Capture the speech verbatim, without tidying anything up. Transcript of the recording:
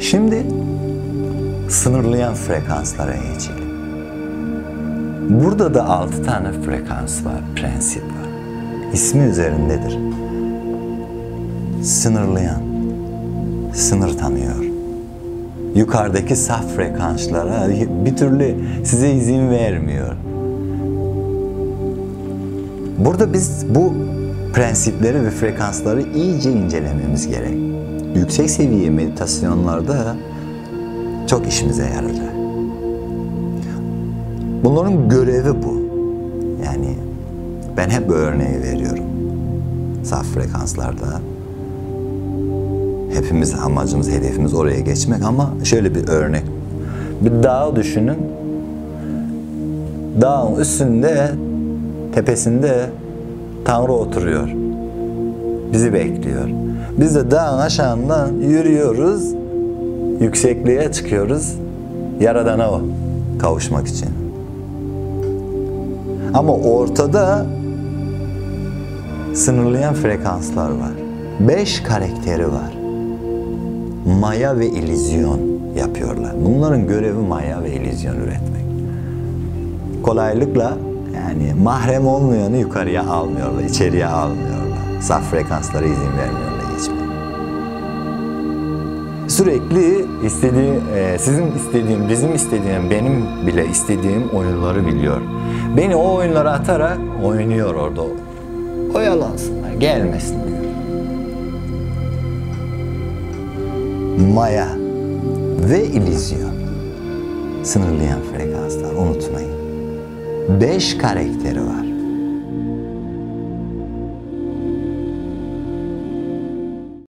Şimdi sınırlayan frekanslara geçelim. Burada da altı tane frekans var, prensip var. İsmi üzerindedir. Sınırlayan, sınır tanıyor. Yukarıdaki saf frekanslara bir türlü size izin vermiyor. Burada biz bu prensipleri ve frekansları iyice incelememiz gerek. Yüksek seviye meditasyonlarda çok işimize yarayacak. Bunların görevi bu. Yani ben hep bu örneği veriyorum. Saf frekanslarda hepimiz amacımız, hedefimiz oraya geçmek ama şöyle bir örnek. Bir dağ düşünün. Dağın üstünde, tepesinde Tanrı oturuyor. Bizi bekliyor. Biz de dağın aşağından yürüyoruz. Yüksekliğe çıkıyoruz. Yaradana kavuşmak için. Ama ortada sınırlayan frekanslar var. Beş karakteri var. Maya ve illüzyon yapıyorlar. Bunların görevi maya ve illüzyon üretmek. Kolaylıkla yani mahrem olmayanı yukarıya almıyorlar, içeriye almıyorlar. Saf frekanslara izin vermiyorlar geçmeye. Sürekli istediği, e, sizin istediğim, bizim istediğim, benim bile istediğim oyunları biliyor. Beni o oyunlara atarak oynuyor orada. Oyalansınlar, gelmesin diyor. Maya ve illüzyon. Sınırlayan frekanslar, unutmayın. Beş karakteri var.